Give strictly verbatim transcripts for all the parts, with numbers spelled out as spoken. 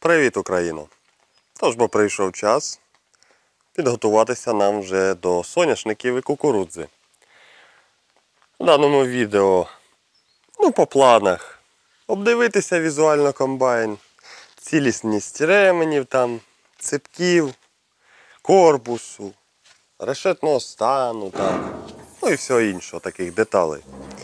Привіт, Україно! Тож бо прийшов час підготуватися нам вже до соняшників і кукурудзи. В даному відео, ну по планах, обдивитися візуально комбайн, цілісність ременів, там, цепків, корпусу, решетного стану, там, ну і всього іншого, таких деталей.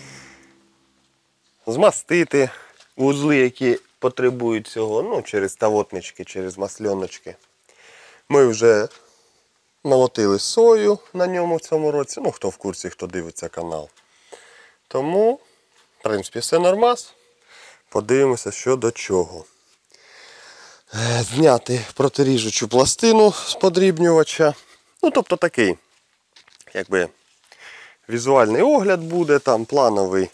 Змастити вузли, які потребують цього, ну, через тавотнички, через масльоночки. Ми вже молотили сою на ньому в цьому році, ну, хто в курсі, хто дивиться канал. Тому, в принципі, все нормас. Подивимося, що до чого. Зняти протиріжучу пластину з подрібнювача. Ну, тобто такий, якби, візуальний огляд буде, там плановий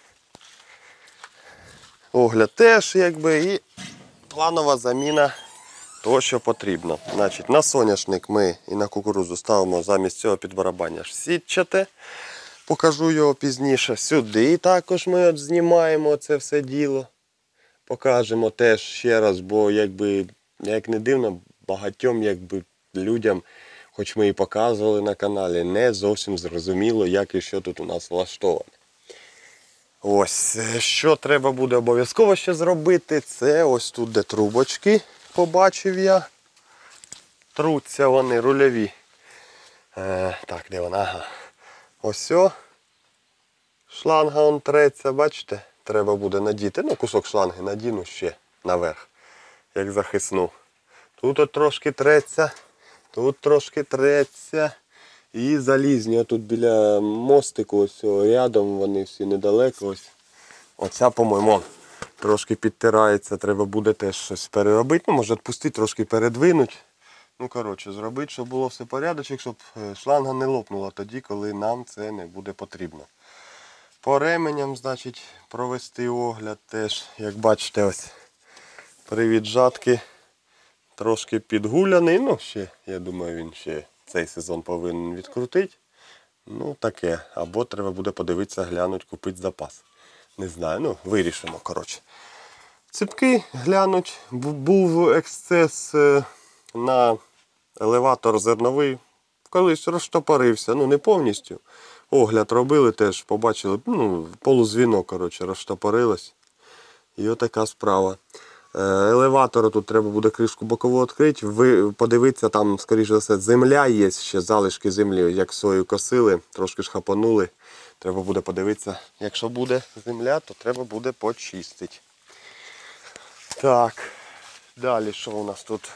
огляд теж, якби, і планова заміна того, що потрібно. Значить, на соняшник ми і на кукурудзу ставимо замість цього підбарабання сітчате. Покажу його пізніше. Сюди також ми от знімаємо це все діло. Покажемо теж ще раз, бо, якби, як не дивно, багатьом, якби, людям, хоч ми і показували на каналі, не зовсім зрозуміло, як і що тут у нас влаштовано. Ось, що треба буде обов'язково ще зробити, це ось тут, де трубочки, побачив я. Труться вони рульові. Е, так, де вона? Ага. Ось о. Шланга он треться, бачите? Треба буде надіти. Ну, кусок шланги надіну ще наверх, як захисну. Тут от трошки треться, тут трошки треться. І залізні, тут біля мостику, ось рядом вони всі недалеко. Ось. Оця, по-моєму, трошки підтирається, треба буде теж щось переробити. Ну, може відпустити, трошки передвинути. Ну, коротше, зробити, щоб було все порядочок, щоб шланга не лопнула тоді, коли нам це не буде потрібно. По ременям, значить, провести огляд теж. Як бачите, ось привід жатки трошки підгуляний. Ну, ще, я думаю, він ще цей сезон повинен відкрутити. Ну, таке. Або треба буде подивитися, глянути, купити запас. Не знаю, ну, вирішимо, коротше. Цепки глянуть. Був ексцес на елеватор зерновий. Колись розштопорився, ну, не повністю. Огляд робили теж, побачили, ну, полузвінок, коротше, розштопорилось. І отака справа. Елеватору тут треба буде кришку бокову відкрити, ви подивитися, там, скоріш за все, земля є, ще залишки землі, як сою косили, трошки ж хапанули. Треба буде подивитися, якщо буде земля, то треба буде почистити. Так, далі що у нас тут?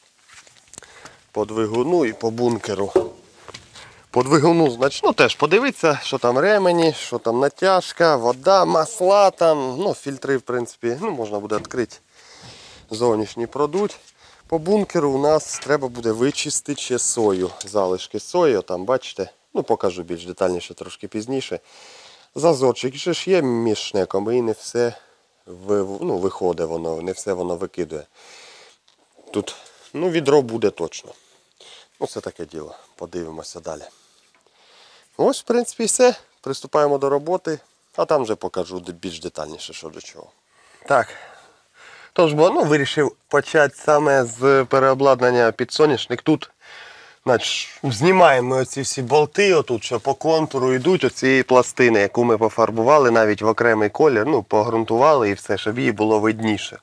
По двигуну і по бункеру. По двигуну, значить, ну теж подивитися, що там ремені, що там натяжка, вода, масла там, ну фільтри, в принципі, ну можна буде відкрити. Зовнішній продуть. По бункеру у нас треба буде вичистити ще сою. Залишки сої, там бачите, ну покажу більш детальніше трошки пізніше. Зазорчик ще ж є між шнеком і не все ну, виходить воно, не все воно викидує. Тут ну, відро буде точно. Ну це таке діло, подивимося далі. Ось в принципі все, приступаємо до роботи, а там вже покажу більш детальніше що до чого. Так. Тож, бо, ну, вирішив почати саме з переобладнання під соняшник. Тут, значить, знімаємо оці всі болти, отут, що по контуру йдуть, оці пластини, яку ми пофарбували навіть в окремий колір, ну, погрунтували і все, щоб їй було видніше.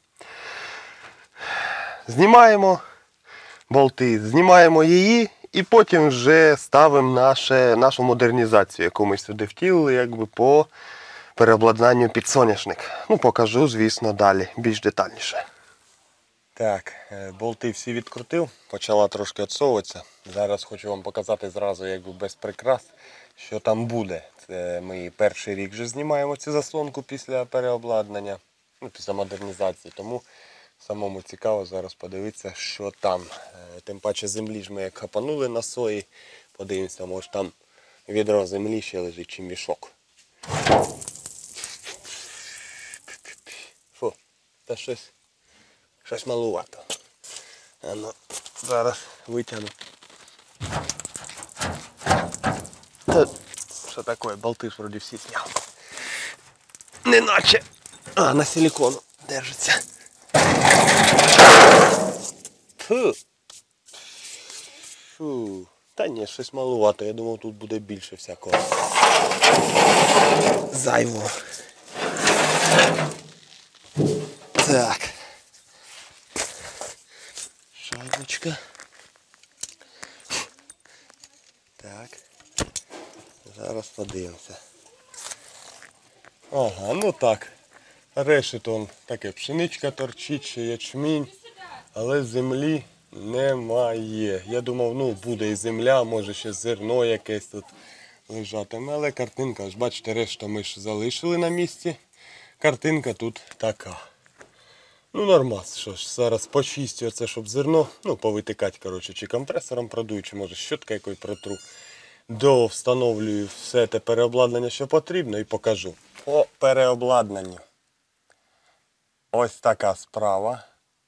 Знімаємо болти, знімаємо її і потім вже ставимо наше, нашу модернізацію, яку ми сюди втілили, якби по переобладнанню під соняшник. Ну, покажу, звісно, далі, більш детальніше. Так, болти всі відкрутив, почала трошки відсовуватися. Зараз хочу вам показати зразу, якби без прикрас, що там буде. Це ми перший рік вже знімаємо цю заслонку після переобладнання, ну, після модернізації. Тому самому цікаво зараз подивитися, що там. Тим паче землі ж ми як хапанули на сої. Подивимося, може там відро землі ще лежить, чим мішок. Фу, та щось, щось малувато. А ну, зараз витягну. Що таке, болти ж вроді всі зняв. Неначе, а на силікону держиться. Фу. Фу. Та ні, щось малувато. Я думав, тут буде більше всякого. Зайво. Так. Шайбочка. Так. Зараз подивимося. Ага, ну так. Решето таке пшеничка торчить, ще ячмінь, але землі немає. Я думав, ну буде і земля, може ще зерно якесь тут лежатиме, але картинка, ось бачите, решту ми ж залишили на місці. Картинка тут така. Ну нормас, що ж, зараз почистю це, щоб зерно, ну повитикати, коротше, чи компресором продую, чи може щотка якою протру. Довстановлюю все те переобладнання, що потрібно, і покажу. По переобладнанню. Ось така справа.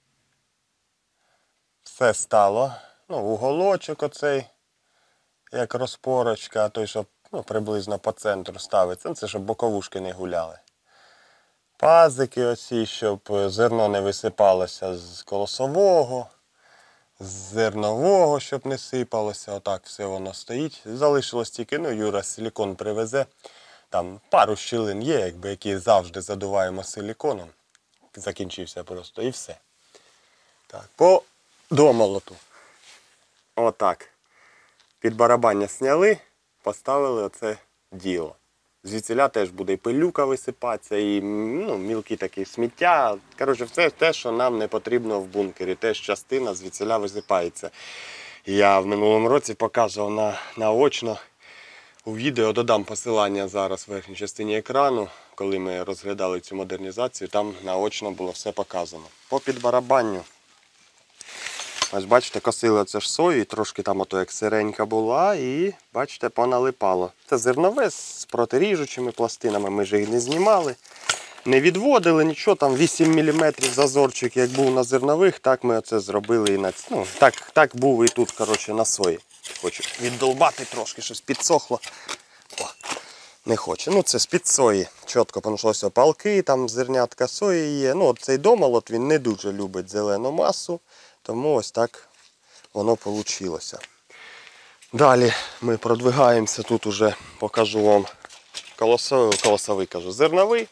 Все стало. Ну, уголочок оцей, як розпорочка, той, що ну, приблизно по центру ставиться. Це щоб боковушки не гуляли. Пазики оці, щоб зерно не висипалося з колосового, з зернового, щоб не сипалося. Отак все воно стоїть. Залишилось тільки, ну, Юра силікон привезе. Там пару щілин є, якби, які завжди задуваємо силіконом. Закінчився просто і все. Так, по домолоту. Отак. Під барабання зняли, поставили оце діло. Звідсіля теж буде і пилюка висипатися, і ну, мілкі такі сміття. Коротше, все те, що нам не потрібно в бункері. Теж частина звідсіля висипається. Я в минулому році показував на, наочно. У відео додам посилання зараз в верхній частині екрану, коли ми розглядали цю модернізацію, там наочно було все показано. По підбарабанню. Ось бачите, косили оце ж сою, і трошки там ото як сиренька була, і бачите, поналипало. Це зернове з протиріжучими пластинами, ми ж їх не знімали, не відводили нічого, там вісім міліметрів зазорчик, як був на зернових, так ми оце зробили і на ну, так, так був і тут, коротше, на сої. Хочу віддолбати трошки, щось підсохло. О, не хоче. Ну це з-під сої. Чітко, тому що ось палки, там зернятка сої є. Ну от цей домолот, він не дуже любить зелену масу, тому ось так воно вийшло. Далі ми продвигаємося, тут уже покажу вам колосовий, колосовий кажу, зерновий.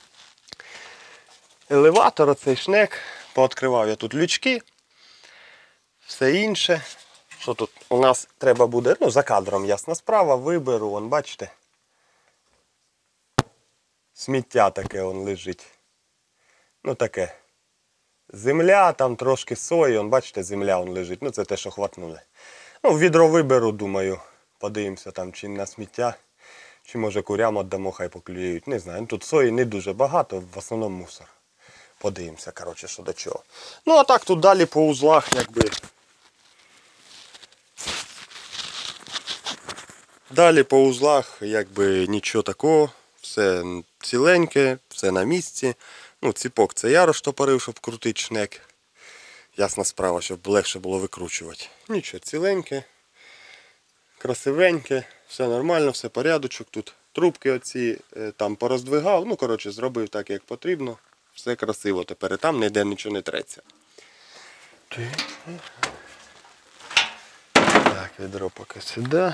Елеватор, оцей шнек, пооткривав я тут лючки, все інше. Що тут у нас треба буде, ну за кадром ясна справа, виберу, вон бачите, сміття таке вон лежить. Ну таке. Земля, там трошки сої, вон бачите, земля вон лежить, ну це те, що хватнули. Ну відро виберу, думаю, подивимося там чи на сміття, чи може курям віддамо, хай поклюють, не знаю. Ну, тут сої не дуже багато, в основному мусор. Подивимося, коротше, що до чого. Ну а так тут далі по узлах, якби. Далі по узлах, якби нічого такого, все ціленьке, все на місці. Ну, ціпок це я розтопорив, щоб крутити шнек. Ясна справа, щоб легше було викручувати. Нічого, ціленьке, красивеньке, все нормально, все порядочок. Тут трубки оці там пороздвигав, ну, коротше, зробив так, як потрібно. Все красиво тепер, і там ніде нічого не треться. Так, відро поки сюди.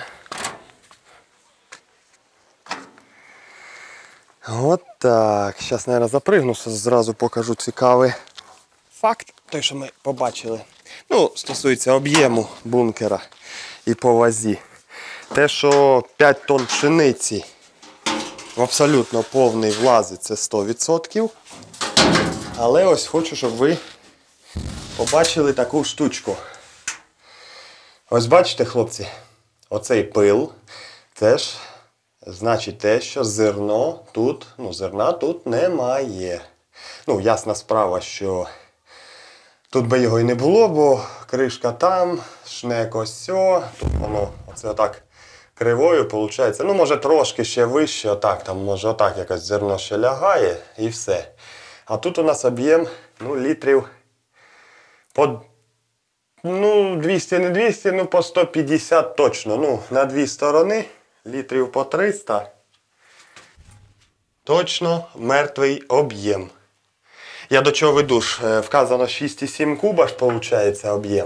От так. Зараз, мабуть, запригну, зразу покажу цікавий факт, той, що ми побачили. Ну, стосується об'єму бункера і по вазі. Те, що п'ять тонн пшениці в абсолютно повний влазить, це сто відсотків. Але ось хочу, щоб ви побачили таку штучку. Ось бачите, хлопці, оцей пил теж значить те, що зерно тут, ну зерна тут немає. Ну, ясна справа, що тут би його і не було, бо кришка там, шнек ось сьо, тут воно оце отак кривою виходить. Ну, може трошки ще вище, отак, там може отак якось зерно ще лягає і все. А тут у нас об'єм, ну, літрів по, ну, двісті не двісті, ну, по сто п'ятдесят точно. Ну, на дві сторони, літрів по триста. Точно мертвий об'єм. Я до чого веду ж, вказано шість і сім куба ж, виходить, об'єм.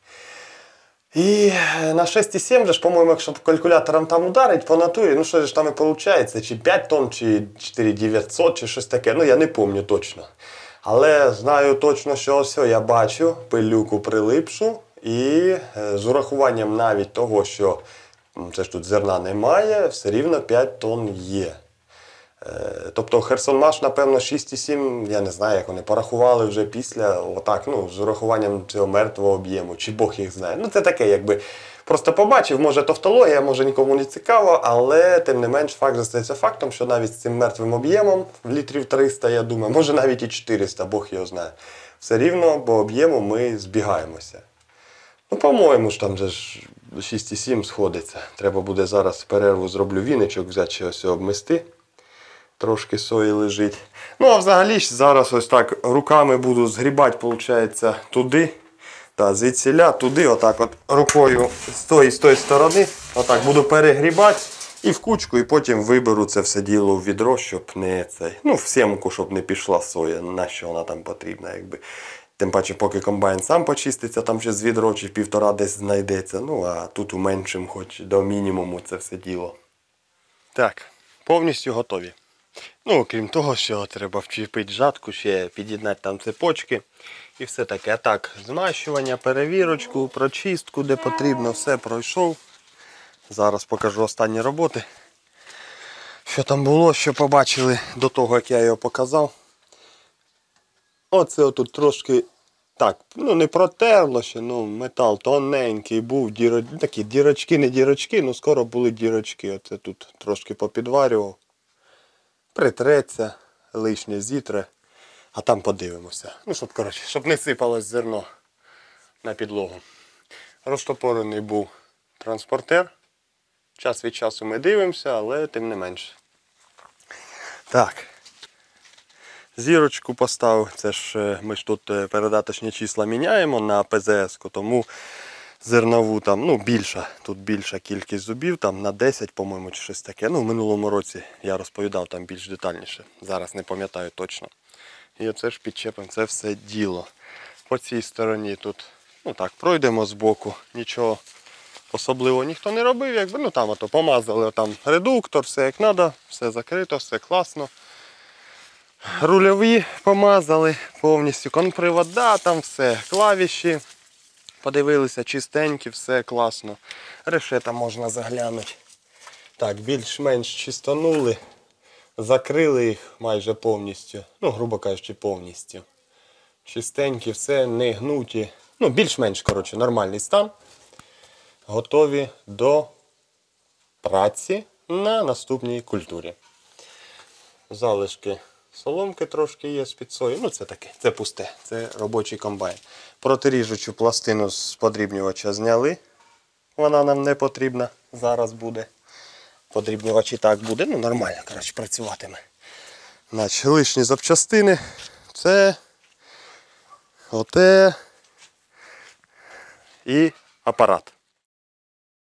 І на шість і сім же ж, по-моєму, якщо калькулятором там ударить по натурі, ну що ж там і виходить, чи п'ять тонн, чи чотири тисячі дев'ятсот, чи щось таке, ну я не пам'ятаю точно. Але знаю точно, що ось я бачу пилюку прилипшу і з урахуванням навіть того, що це ж тут зерна немає, все рівно п'ять тонн є. Тобто Херсонмаш, напевно, шість і сім, я не знаю, як вони порахували вже після, отак, ну, з урахуванням цього мертвого об'єму, чи Бог їх знає. Ну, це таке, якби, просто побачив, може тавтологія, може нікому не цікаво, але, тим не менш, факт застається фактом, що навіть з цим мертвим об'ємом, в літрів триста, я думаю, може навіть і чотириста, Бог його знає. Все рівно, по об'єму ми збігаємося. Ну, по-моєму ж там же ж шість і сім сходиться. Треба буде зараз перерву зроблю віничок, взяти ще ось обмести. Трошки сої лежить. Ну, а взагалі ж зараз ось так руками буду згрібати, виходить, туди. Та, звідсіля, туди, отак от рукою з тої, з тої сторони. Отак буду перегрібати і в кучку, і потім виберу це все діло в відро, щоб не цей. Ну, в сімку, щоб не пішла соя, на що вона там потрібна, якби. Тим паче, поки комбайн сам почиститься, там ще з відро чи півтора десь знайдеться. Ну, а тут уменшим хоч до мінімуму це все діло. Так, повністю готові. Ну, окрім того, що треба вчепити жатку, ще під'єднати там цепочки і все таке. А так, змащування, перевірочку, прочистку, де потрібно, все пройшов. Зараз покажу останні роботи. Що там було, що побачили до того, як я його показав. Оце отут трошки, так, ну не протерло ще, ну метал тоненький був, діро... такі дірочки, не дірочки, ну скоро були дірочки. Оце тут трошки попідварював. Притреться, лишнє зітре, а там подивимося. Ну, щоб, коротше, щоб не сипалось зерно на підлогу. Розтопорений був транспортер. Час від часу ми дивимося, але тим не менше. Так. Зірочку поставив. Це ж ми ж тут передаточні числа міняємо на пе зе ес-ку, тому зернову там, ну, більша, тут більша кількість зубів, там на десять, по-моєму, чи щось таке. Ну, в минулому році я розповідав там більш детальніше, зараз не пам'ятаю точно. І оце ж підчепимо це все діло. По цій стороні тут, ну так, пройдемо з боку, нічого особливого ніхто не робив, якби, ну там ото помазали, там редуктор, все як треба, все закрито, все класно. Рульові помазали повністю, конпривода, там все, клавіші. Подивилися, чистенькі, все класно. Решета можна заглянути. Так, більш-менш чистонули. Закрили їх майже повністю. Ну, грубо кажучи, повністю. Чистенькі, все, не гнуті. Ну, більш-менш, коротше, нормальний стан. Готові до праці на наступній культурі. Залишки соломки трошки є з-під сої. Ну, це таке, це пусте, це робочий комбайн. Протиріжучу пластину з подрібнювача зняли. Вона нам не потрібна. Зараз буде. Подрібнювач і так буде. Ну, нормально, коротше, працюватиме. Значить, лишні запчастини. Це, оте і апарат.